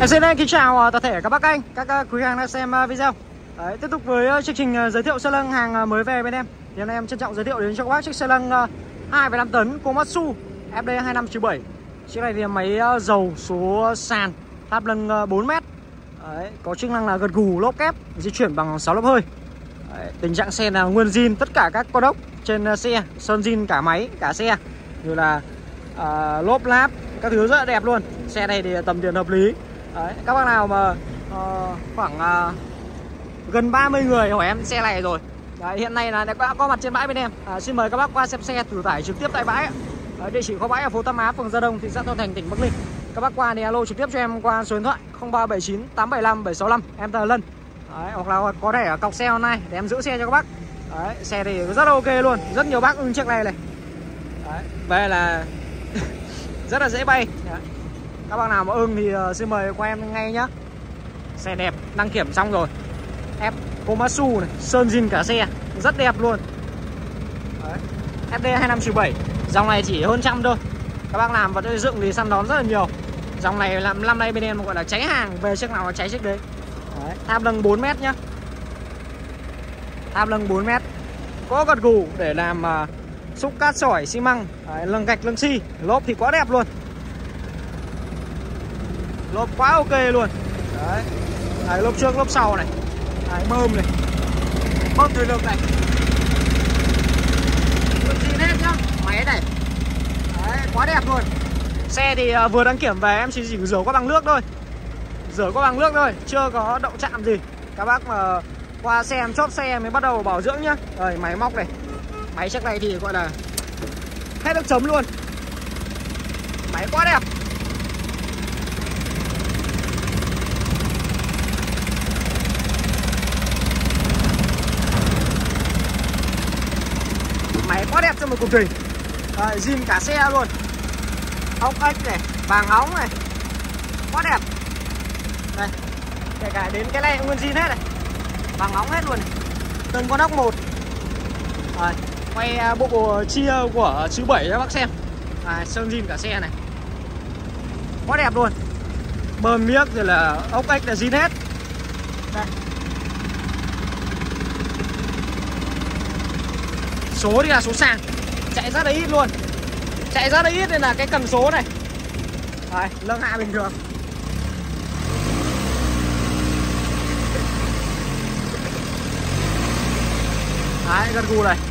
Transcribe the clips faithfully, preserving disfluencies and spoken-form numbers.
Em xin kính chào toàn thể các bác anh, các quý hàng đang xem video. Đấy, tiếp tục với chương trình giới thiệu xe lăn hàng mới về bên em. Thì hôm nay em trân trọng giới thiệu đến cho các bác chiếc xe lăn hai phẩy năm tấn Komatsu F D hai năm chín bảy. Chiếc này thì máy dầu số sàn, tháp lưng bốn mét. Đấy, có chức năng là gật gù lốp kép, di chuyển bằng sáu lớp hơi. Đấy, tình trạng xe là nguyên zin tất cả các con ốc trên xe, sơn zin cả máy, cả xe, như là uh, lốp láp, các thứ rất là đẹp luôn. Xe này thì tầm tiền hợp lý. Đấy, các bác nào mà uh, khoảng uh, gần ba mươi người hỏi em xe này rồi. Đấy, hiện nay là đã có mặt trên bãi bên em. À, xin mời các bác qua xem xe thử tải trực tiếp tại bãi. Đấy, địa chỉ kho bãi ở phố Tam Á, phường Gia Đông, thị xã Thuận Thành, tỉnh Bắc Ninh. Các bác qua thì alo trực tiếp cho em qua số điện thoại không ba bảy chín tám bảy năm bảy sáu năm, em tên là Lân. Đấy, hoặc là có thể ở cọc xe online để em giữ xe cho các bác. Đấy, xe thì rất là ok luôn, rất nhiều bác ưng chiếc này này. Đấy, về là rất là dễ bay. Đấy, các bác nào mà ưng thì uh, xin mời qua em ngay nhá. Xe đẹp, đăng kiểm xong rồi. F Komatsu này, sơn zin cả xe, rất đẹp luôn. Đấy, F D hai năm chín bảy. Dòng này chỉ hơn trăm thôi. Các bác làm vật xây dựng thì săn đón rất là nhiều. Dòng này làm năm nay bên em gọi là cháy hàng, về chiếc nào là cháy chiếc đấy. Đấy, tháp lưng bốn mét nhá. Tháp lưng bốn mét. Có gật gù để làm uh, xúc cát sỏi xi măng. Đấy, lưng gạch lưng xi. Lốp thì quá đẹp luôn. Lốp quá ok luôn. Đấy, đấy, lốp trước lốp sau này. Đấy, bơm này, bơm thủy lực này, lốp zin hết nhá, máy này. Đấy, quá đẹp luôn. Xe thì uh, vừa đăng kiểm về em chỉ, chỉ rửa qua bằng nước thôi, rửa qua bằng nước thôi, chưa có động chạm gì. Các bác mà qua xem chốt xe mới bắt đầu bảo dưỡng nhá. Rồi, máy móc này, máy chiếc này thì gọi là hết nước chấm luôn. Máy quá đẹp. Máy quá đẹp cho một cuộc tình. Đấy, zin cả xe luôn. Ốc ếch này, vàng óng này, quá đẹp. Đây, kể cả đến cái này nguyên zin hết này, vàng óng hết luôn này. Từng con ốc một. Đấy, quay bộ chia của chữ bảy cho bác xem. Đấy, sơn zin cả xe này, quá đẹp luôn. Bơm miếc rồi là ốc ếch là zin hết. Đây, số thì là số sàn, chạy rất là ít luôn, chạy rất là ít nên là cái cần số này. Đấy, lưng hạ bình thường. Đấy, gật gù này.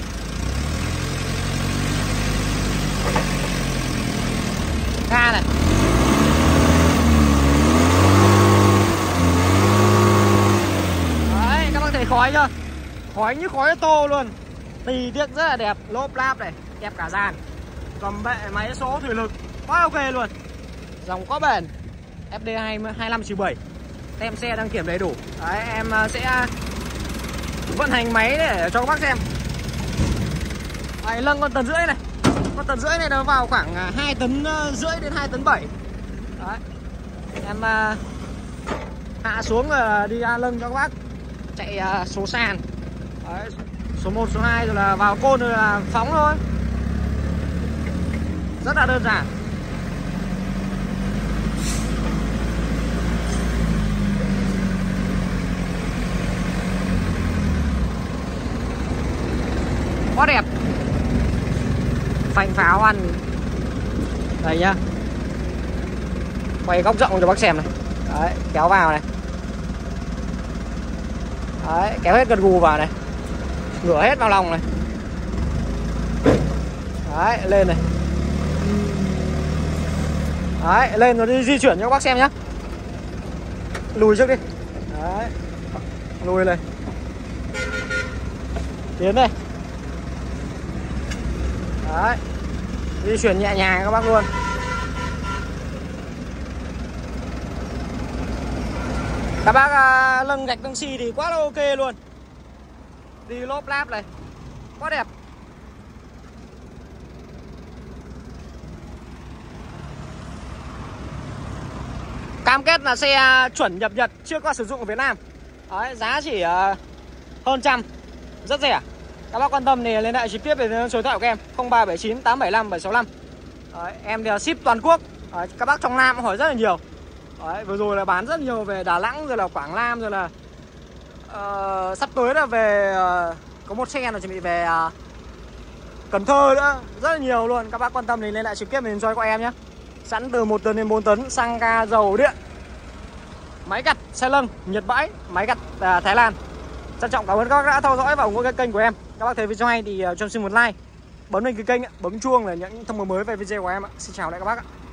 Ga này. Đấy, các bác thấy khói chưa? Khói như khói ô tô luôn. Tì tiếc rất là đẹp, lốp láp này, đẹp cả dàn. Cầm bệ máy số thủy lực quá ok luôn. Dòng có bền. F D hai năm chín bảy. Tem xe đăng kiểm đầy đủ. Đấy, em sẽ vận hành máy để cho các bác xem. Đấy, lưng con tấn rưỡi này. Con tấn rưỡi này nó vào khoảng hai tấn rưỡi đến hai tấn bảy. Đấy, em hạ xuống rồi đi lưng cho các bác. Chạy số sàn. Đấy, số một, số hai rồi là vào côn rồi là phóng thôi. Rất là đơn giản. Quá đẹp. Phanh pháo ăn. Đây nhá. Quay góc rộng cho bác xem này. Đấy, kéo vào này. Đấy, kéo hết gật gù vào này, ngửa hết vào lòng này. Đấy, lên này. Đấy, lên rồi đi di chuyển cho các bác xem nhá. Lùi trước đi. Đấy, lùi này. Tiến đây. Đấy, di chuyển nhẹ nhàng các bác luôn. Các bác à, lưng gạch lưng xi thì quá là ok luôn. Đi lốp láp này, quá đẹp. Cam kết là xe chuẩn nhập Nhật, chưa qua sử dụng ở Việt Nam. Đấy, giá chỉ uh, hơn trăm, rất rẻ. Các bác quan tâm thì liên hệ trực tiếp về số điện thoại của em không ba bảy chín tám bảy năm bảy sáu năm. Đấy, em thì ship toàn quốc. Đấy, các bác trong Nam hỏi rất là nhiều. Đấy, vừa rồi là bán rất nhiều về Đà Nẵng rồi là Quảng Nam rồi là uh, sắp tới là về uh, có một xe là chuẩn bị về uh, Cần Thơ nữa, rất là nhiều luôn. Các bác quan tâm thì lên lại trực tiếp mình cho các em nhé. Sẵn từ một tấn đến bốn tấn, xăng ga dầu điện, máy gặt xe lâng Nhật bãi, máy gặt uh, Thái Lan. Trân trọng cảm ơn các bác đã theo dõi và ủng hộ cái kênh của em. Các bác thấy video hay thì uh, cho em xin một like, bấm lên cái kênh, bấm chuông là những thông báo mới về video của em ạ. Xin chào lại các bác ạ.